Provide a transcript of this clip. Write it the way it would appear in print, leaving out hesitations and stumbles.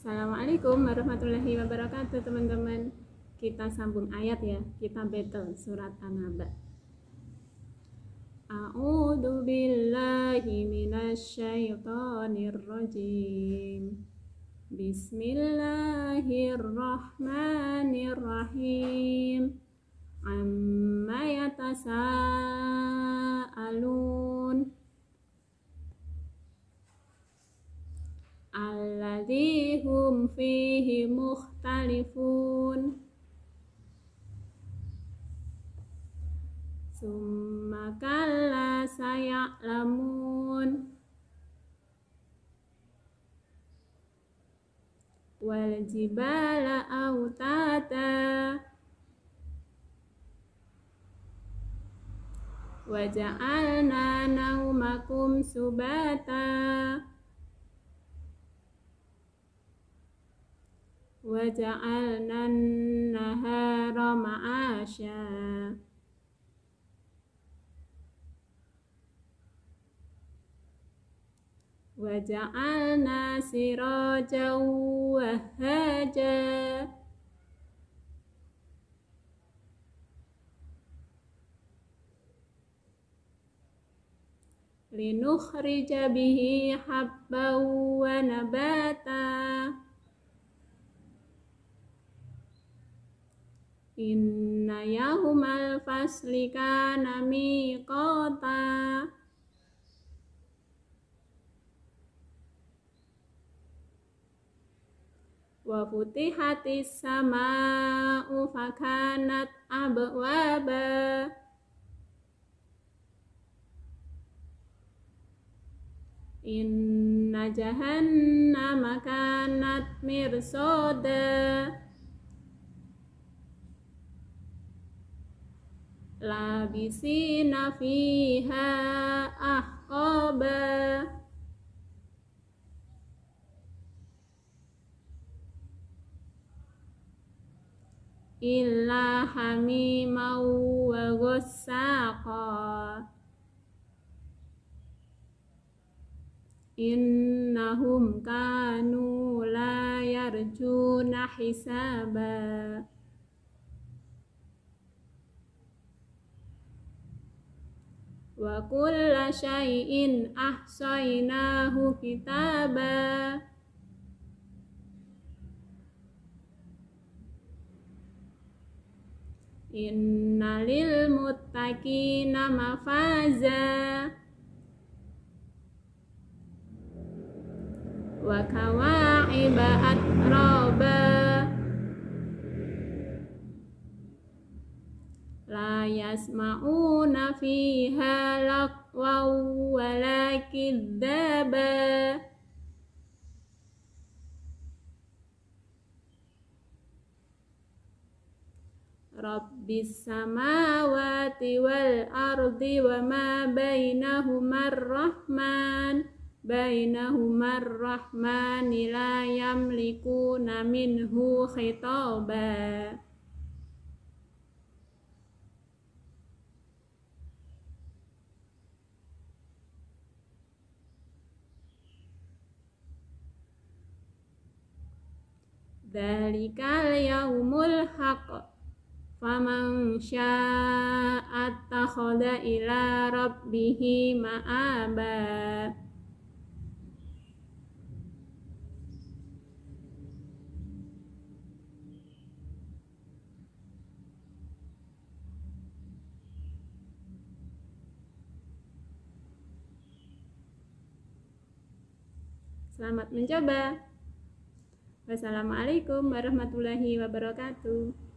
Assalamualaikum warahmatullahi wabarakatuh teman-teman. Kita sambung ayat ya, kita battle surat An-Naba. A'udzu billahi minasyaitonir rajim. Bismillahirrahmanirrahim. Amma yatasaalun. Alladzi hum fihi mukhtalifun. Summa kalla saya'lamun. Wal jibala autata. Wa ja'alna naumakum subata. Wa ja'alna an-nahara ma'asya. Wa ja'alna sirajan wahhaja. Linukhrija bihi habban wa nabata. Inna yawmal fasli kana miqata. Wa futihatis samaa'u fakanat abwaba. Inna jahannama kanat mirsada. Labisina fiha ahqaba. Illa hamiman wa ghassaqa. Innahum kanu la yarjuna hisaba. Wa kulla syai'in ahsaynahu kitaba. Inna lil muttaqina mafaza. Wa kawa'iba atraba. La yasma'una fiha lagwan wala kidzaba. Rabbis samawati wal ardi wa ma bainahumar rahman. Bainahumar rahmani la yamlikuna minhu khitaba. Dzalikal yaumul haqq. Faman syaa'a attakhadha ila rabbihi ma'aba. Selamat mencoba. Wassalamualaikum warahmatullahi wabarakatuh.